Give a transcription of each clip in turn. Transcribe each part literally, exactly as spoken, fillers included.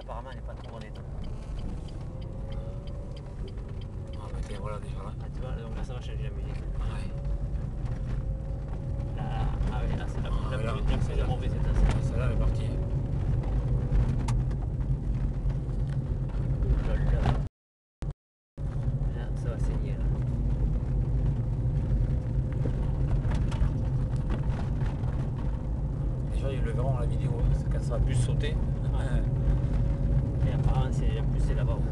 apparemment elle n'est pas trop en état. Ah bah tiens, voilà déjà là. Ah, tu vois, donc là ça va changer la musique. Ouais. Là, ah oui, là c'est la, Ah, la, là, plus, la plus celle-là. mauvaise état. Ça. Celle-là elle est partie. Là, là, ça va saigner là. Les gens ils le verront la vidéo, c'est quand ça va plus sauter. Et apparemment c'est plus c'est là-bas.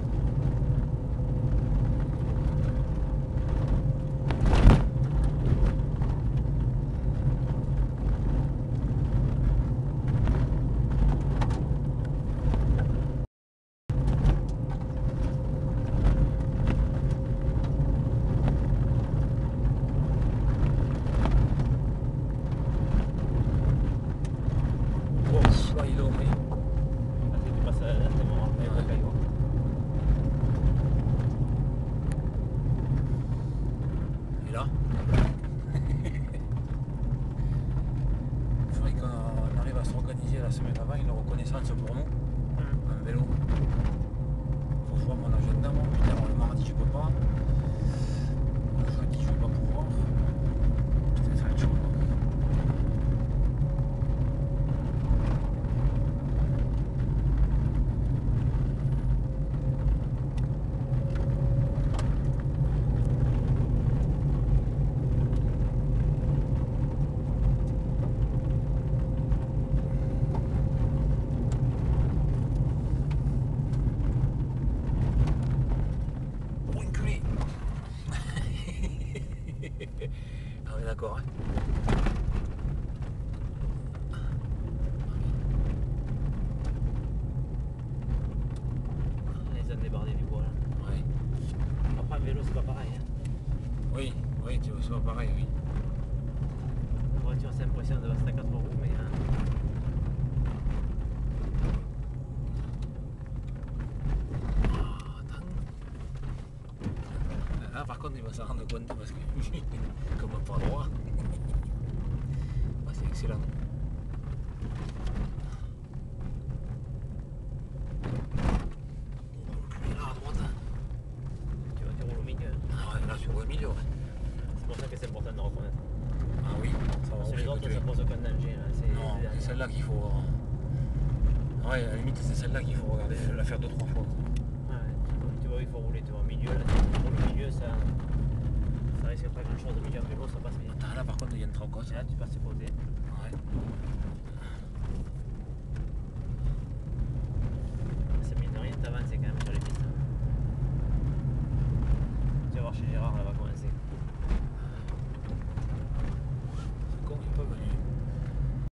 Là il est au prix. Parce que tu passes là, c'est bon, avec le caillou. Et là il faudrait qu'on arrive à s'organiser la semaine avant une reconnaissance pour nous, en vélo. Faut voir mon agenda, moi. Putain, le mardi je peux pas. Le jeudi je vais pas pouvoir. Putain, ça va être chaud. Ah oui d'accord. Hein. Les zones débordées du bois là. Ouais. Après un vélo c'est pas pareil. Hein. Oui, oui, tu vois, c'est pas pareil, oui. La voiture c'est impressionnant de passer à quatre roues mais... Hein. Là par contre il va s'en rendre compte parce que comme on pas droit. Ah, c'est excellent. On va là à droite. Tu vois, tu roules au milieu. Ah ouais, là tu vois au milieu. Ouais. C'est pour ça que c'est important de reconnaître. Ah oui, ça va. Parce que les autres ça pose aucun danger. Là. C'est, non, c'est celle-là qu'il faut. Ouais, à la limite c'est celle-là qu'il faut regarder, la faire deux trois fois. Ouais, tu vois, il faut rouler, tu vois, au milieu, là, pour le milieu, ça, ça risque pas grand chose, au milieu en vélo, ça passe bien. Attends, là par contre il y a une trocos. Et là, tu passes à côté. Ouais. C'est mine de rien, t'avances quand même sur les pistes. Tu vas voir chez Gérard là-bas.